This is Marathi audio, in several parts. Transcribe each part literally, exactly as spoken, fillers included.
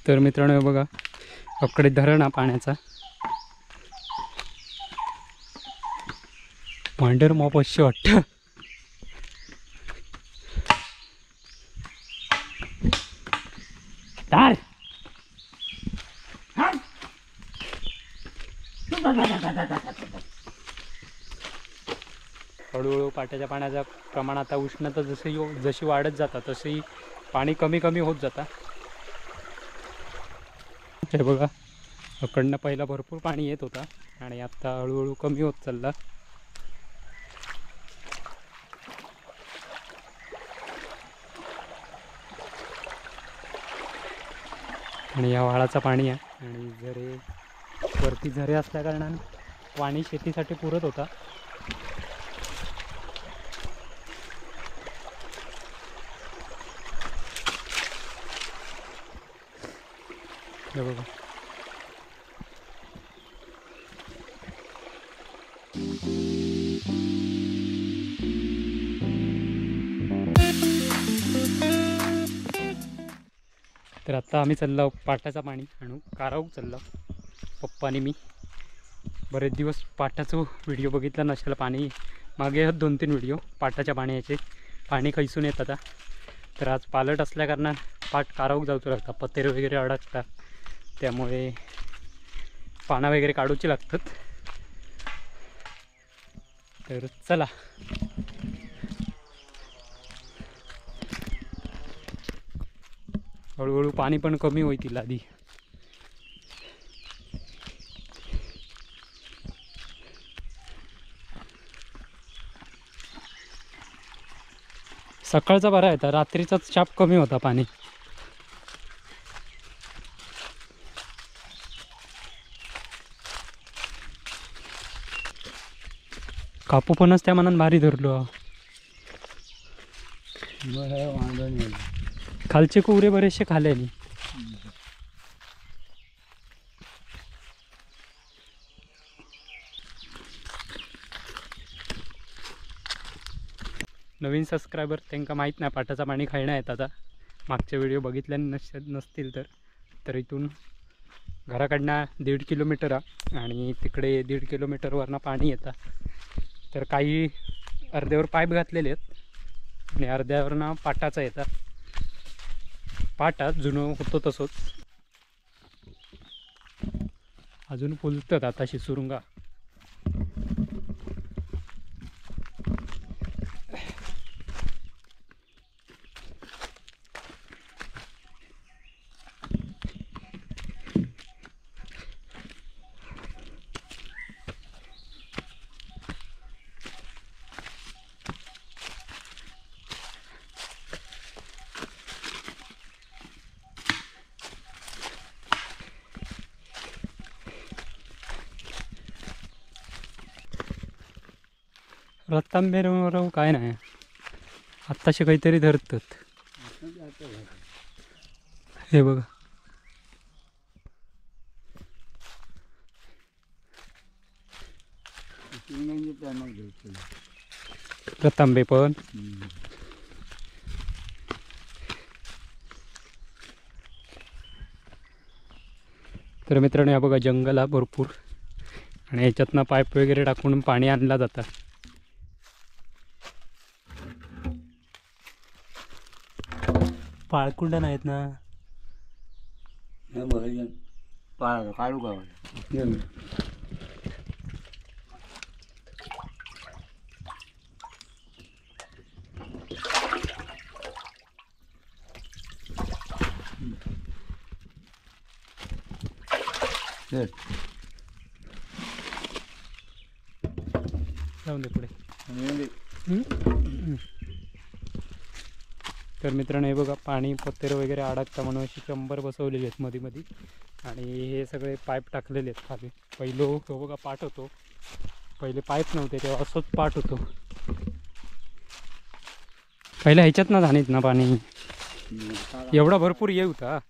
तर मित्रांनो बघा अकडे धरण हा पाण्याचा भांडर मॉप अशी वाटतं. तार हळूहळू पाट्याच्या पाण्याचं प्रमाण आता उष्णता जशी जशी वाढत जाता तशी पाणी कमी कमी होत जाता. हे बघा अकडनं पहिला भरपूर पाणी येत होता आणि आता हळूहळू कमी होत चालला. आणि या वाळाचं पाणी आहे आणि झरे वरती झरे असल्या कारणाने पाणी शेतीसाठी पुरत होता. हे बघा तर आता आम्ही चाललो पाटाचं पाणी आणू. काराऊक चाललो पप्पा आणि मी. बरेच दिवस पाटाचं व्हिडिओ बघितला नसेल. पाणी मागे आहेत दोन तीन व्हिडिओ पाटाच्या पाण्याचे पाणी खैसून येत आता. तर आज पालट असल्या कारणात पाट काराऊक जाऊचं लागतात. पत्तेर वगैरे अडकतात त्यामुळे पानं वगैरे काढूची लागतात. तर चला हळूहळू पाणी पण कमी होईल आधी. सकाळचा बरा येता रात्रीचाच चाप कमी होता पाणी. कापू पणच त्या मनात भारी धरलो. खालचे कुरे बरेचसे खाले. नवीन सबस्क्रायबर त्यांना माहीत नाही पाटाचं पाणी खायला येत. आता मागचे व्हिडिओ बघितले नस नसतील तर तर इथून घराकडनं दीड किलोमीटर आहे आणि तिकडे दीड किलोमीटरवरनं पाणी येतं. तर काही अर्ध्यावर पाईप घातलेले आहेत आणि अर्ध्यावरनं पाटाचं येतं. पाटात जुनं होतं तसंच अजून फुलतात आताशी सुरुंगा. रत्तांबेराव काय नाही आत्ताशी काहीतरी धरतात. हे बघा रतांबे पण तर मित्रांनो या बघा जंगल हा भरपूर आणि याच्यातनं पाईप वगैरे टाकून पाणी आणलं जातं. पाळकुंड नाहीत ना काढू का जाऊन दे पुढे. तर मित्रांनो हे बघा पाणी पत्तेर वगैरे अडकता म्हणून अशी चंबर बसवलेली आहेत मध्ये मध्ये आणि हे सगळे पाईप टाकलेले आहेत खाली. पहिलो तो बघा पाट होतो. पहिले पाईप नव्हते तेव्हा असंच पाट होतो. पहिल्या ह्याच्यात ना जाणीत ना पाणी एवढा भरपूर येऊ होता.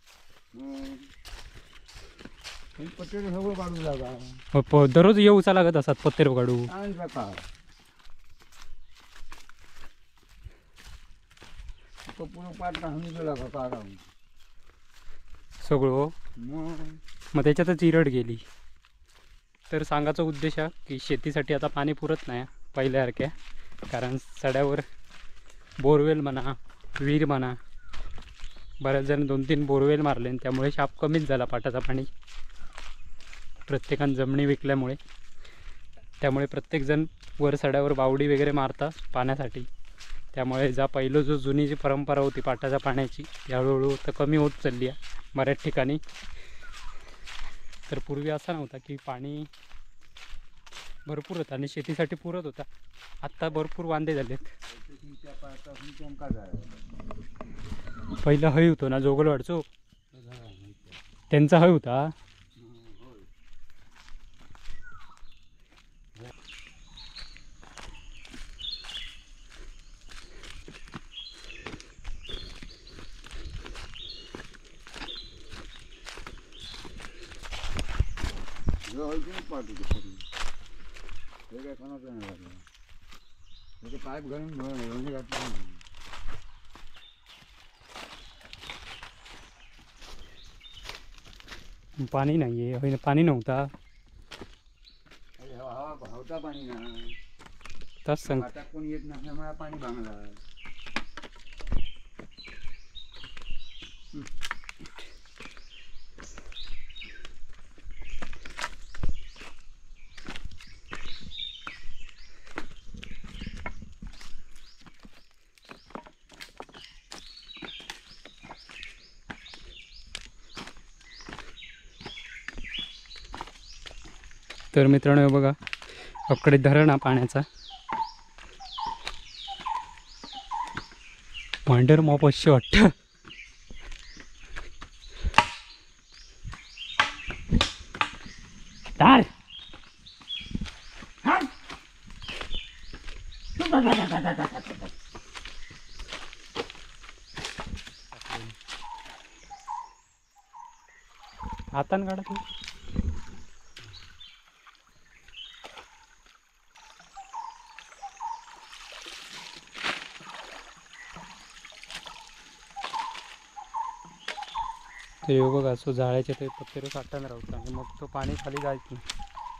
दररोज येऊचा लागत असतात पत्तेर काढू. सगळं मग मग त्याच्यातच इरड गेली. तर सांगायचा उद्देश आहे की शेतीसाठी आता पाणी पुरत नाही पहिल्यासारख्या, कारण सड्यावर बोरवेल म्हणा विहीर म्हणा बऱ्याच जण दोन तीन बोरवेल मारले आणि त्यामुळे शाप कमीच झाला पाटाचा पाणी. प्रत्येकानं जमिनी विकल्यामुळे त्यामुळे प्रत्येकजण वर सड्यावर बावडी वगैरे मारता पाण्यासाठी. त्यामुळे जा पहिलं जो जुनी जी परंपरा होती पाटाच्या पाण्याची ती हळूहळू तर कमी होत चालली आहे बऱ्याच ठिकाणी. तर पूर्वी असा नव्हता की पाणी भरपूर होतं आणि शेतीसाठी पुरत होता. आत्ता भरपूर वांदे झालेत. तुमच्या पायापासून चमका झाला. पहिलं हय होतो ना जोगलवाडचो, त्यांचा हय होता. पाईप घालून घातलं. पाणी नाही आहे, पाणी नव्हता. हवा होता पाणी ना, तस सांग. आता कोण येत नसल्यामुळे पाणी भांगला. तर मित्रांनो हे बघा अकडे धरण हा पाण्याचा. भांडर मॉप अशी वाटतं. तार हातान काढा तू. ते बघा असं जाळ्याचे ते पत्ते साठवून राहतं आणि मग तो पाणी खाली जायचं नाही.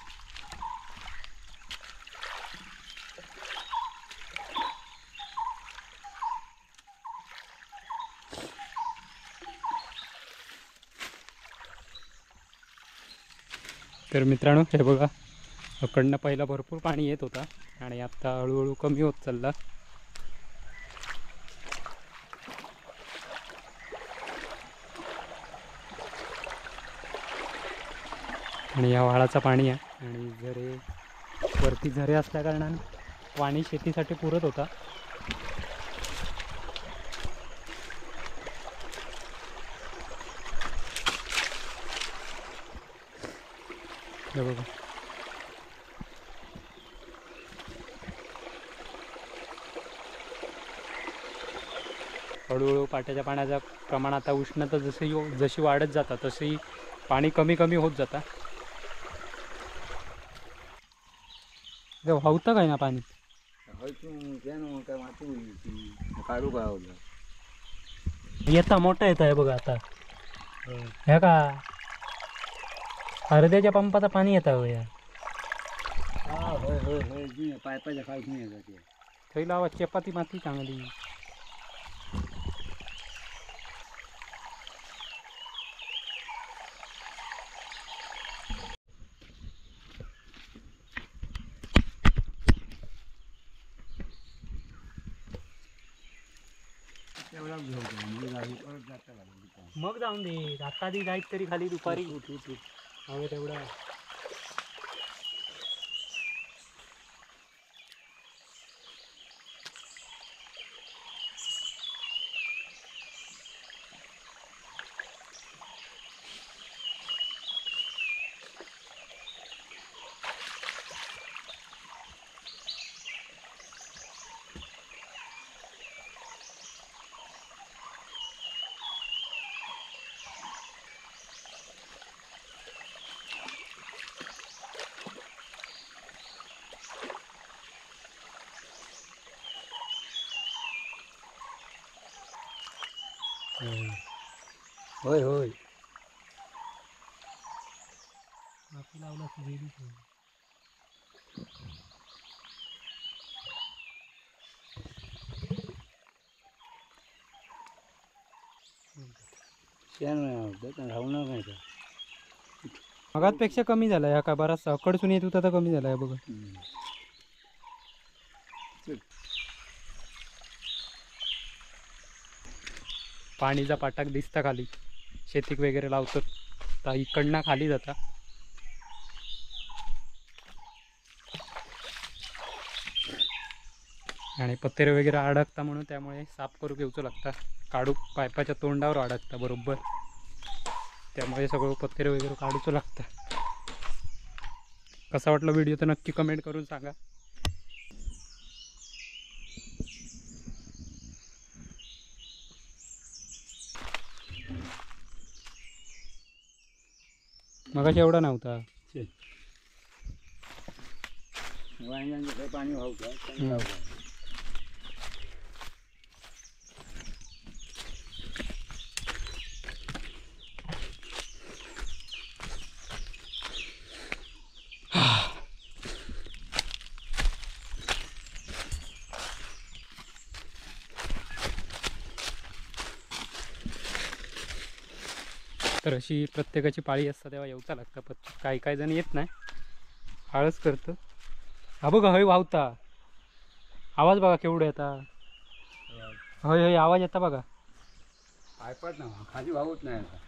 तर मित्रांनो हे बघा अकडनं पहिला भरपूर पाणी येत होता आणि आता हळूहळू कमी होत चालला. आणि या वाळाचं पाणी आहे आणि झरे वरती झरे असल्या कारणाने पाणी शेतीसाठी पुरत होता. हे बघा हळूहळू पाट्याच्या पाण्याचं प्रमाण आता उष्णता जशी जशी वाढत जाता तशी पाणी कमी कमी होत जाता. वाहतं काय ना पाणी काढू का येता मोठा येत आहे बघा आता. ह्या का अर्ध्याच्या पंपाचं पाणी येतं हो या. हा होय होय होय पायपाच्या खाली नाही येतात. थैला लावा चपाती माती चांगली. मग जाऊन दे आता आधी जायच तरी खाली दुपारी हवे तेवढा. होय होय शेण राहणार नाही का? मगातपेक्षा कमी झाला ह्या का बराचसा कडसून येत होता तर कमी झाला बघा. पाणीचा पाटाक दिसता खाली शेतीक वगैरे लावतात तर इकडनं खाली जाता. आणि पत्रे वगैरे अडकता म्हणून त्यामुळे साफ करू घेऊचं लागता. काढू पायपाच्या तोंडावर अडकता बरोबर, त्यामुळे सगळं पत्रे वगैरे काढूचं लागतं. कसा वाटला व्हिडिओ तर नक्की कमेंट करून सांगा. मगाशी एवढा नव्हता. वांग्यांचं पाणी व्हावं हम्म. तर अशी प्रत्येकाची पाळी असता तेव्हा येऊचा लागतं. पण काही काही जण येत नाही, आळस करतं. हा बघा हय वाहता आवाज बघा केवढं येता. हय हय आवाज येता बघा. पायपात ना खाली वाहत नाही आता,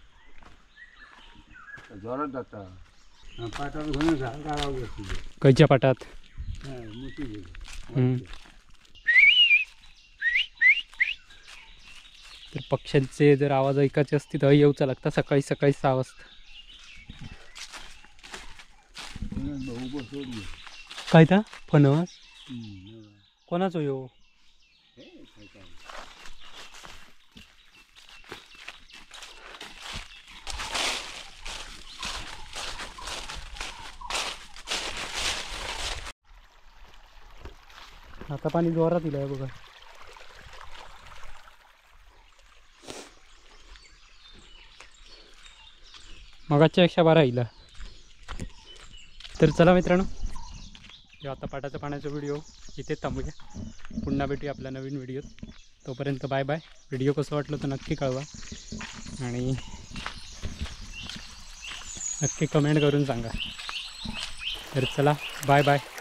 जोरात जाता पाटात घेऊन झाड काढावं लागते. कैच्या पाटात मोठी गेली. हम्म. तर पक्ष्यांचे जर आवाज ऐकायचे असतील तर येऊचा लागता सकाळी सकाळी सहा वाजता. उभं सोडली. काय था फणस कोणाचो यो? आता पाणी जोरात दिलाय बघा. मगाच्या पेक्षा बारा येईल. तर चला मित्रांनो, जो आता पाटाच्या पाण्याचा व्हिडिओ इथे थांबूया. पुन्हा भेटूया आपल्या नवीन व्हिडिओत. तोपर्यंत बाय बाय. व्हिडिओ कसं वाटलं तर नक्की कळवा आणि नक्की कमेंट करून सांगा. तर चला बाय बाय.